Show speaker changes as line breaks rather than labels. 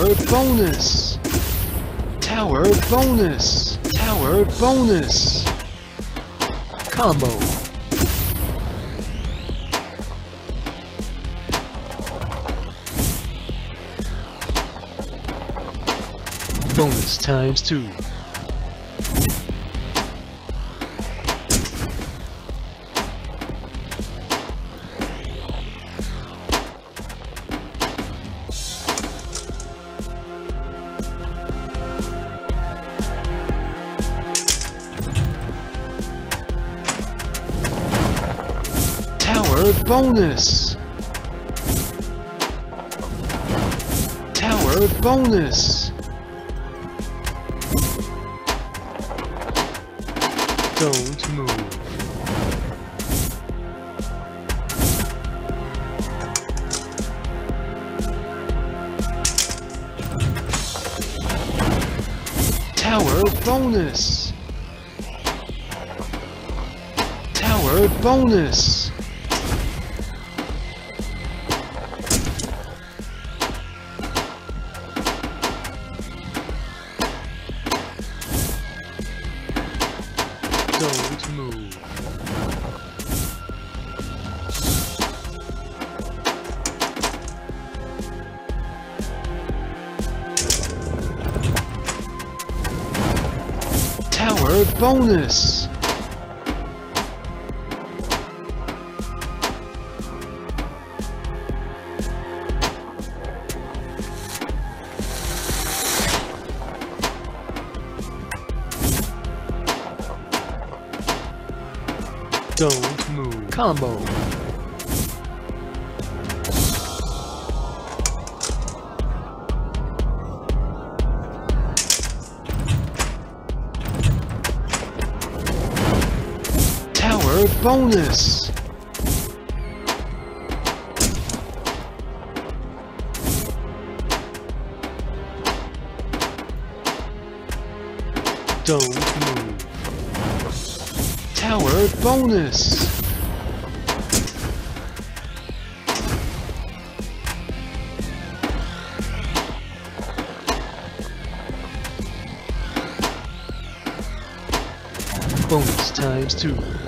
Tower bonus! Tower bonus! Tower bonus! Combo! Bonus times 2. Tower bonus! Tower bonus! Don't move. Tower bonus! Tower bonus! Don't move. Tower bonus! Don't move. Combo. Tower bonus. Don't move. Tower bonus! Bonus times 2.